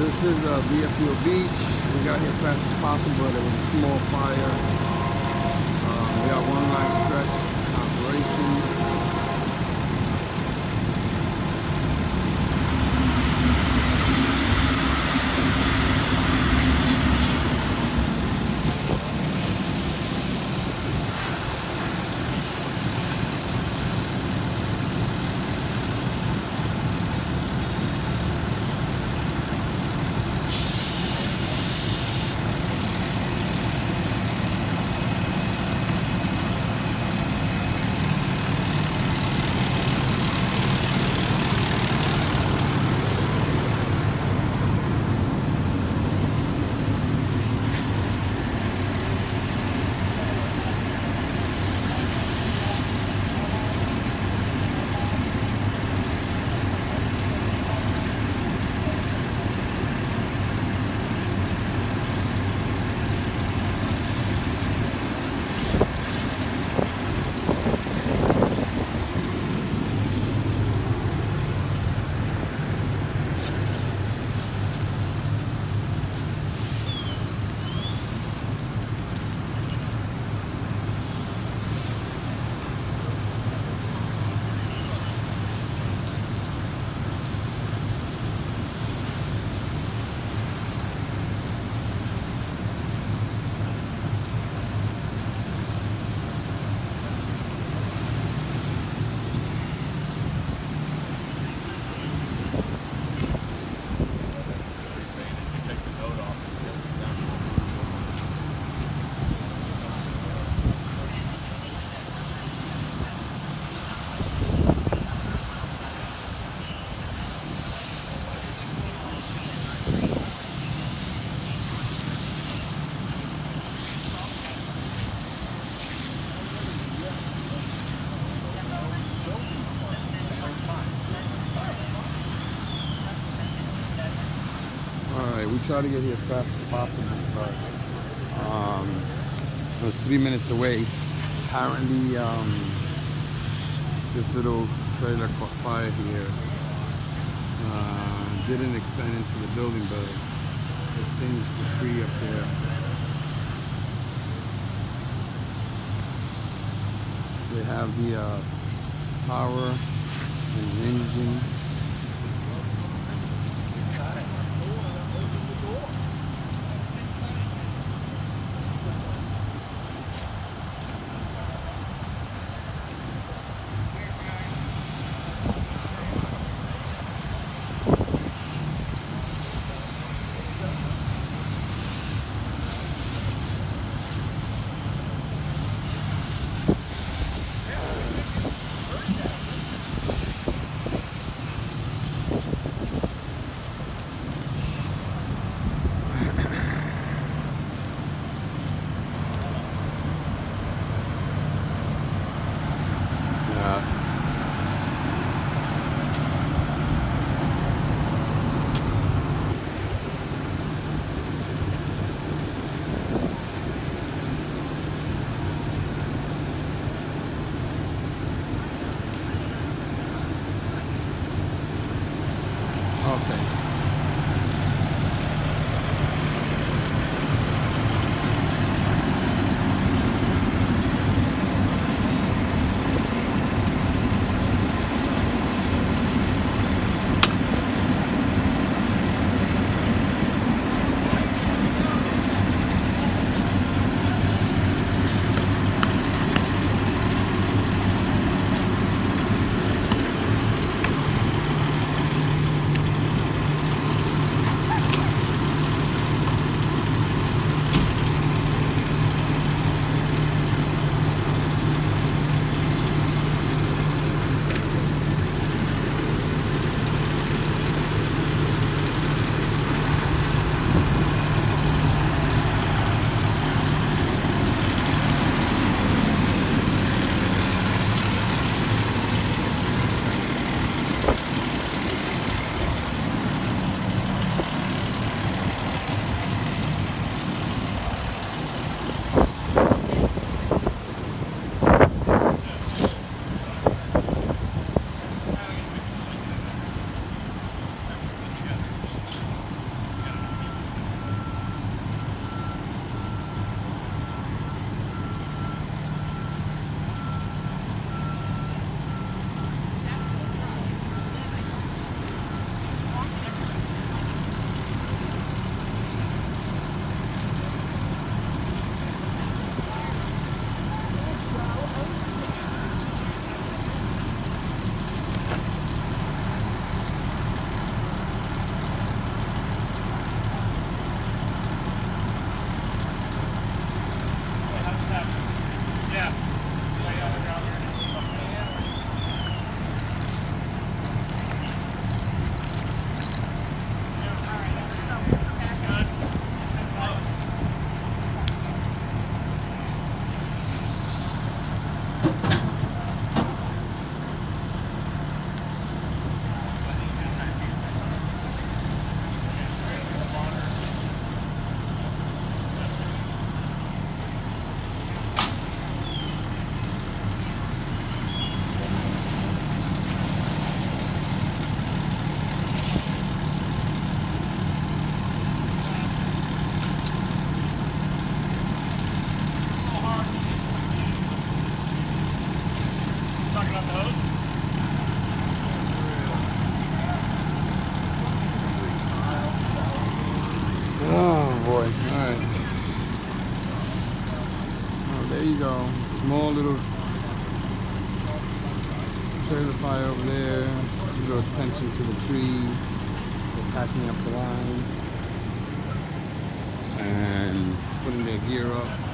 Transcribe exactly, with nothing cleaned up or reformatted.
This is uh, Viejo Beach. We got here as fast as possible, but it was a small fire. Um, we got one last stretch operation. Alright, we try to get here as fast as possible, but um, it was three minutes away. Apparently, um, this little trailer caught fire here. Uh, didn't extend into the building, but it singed the tree up there. They have the uh, tower and the engine. Okay. go. Small little trailer fire over there. Little extension to the tree. They're packing up the line and putting their gear up.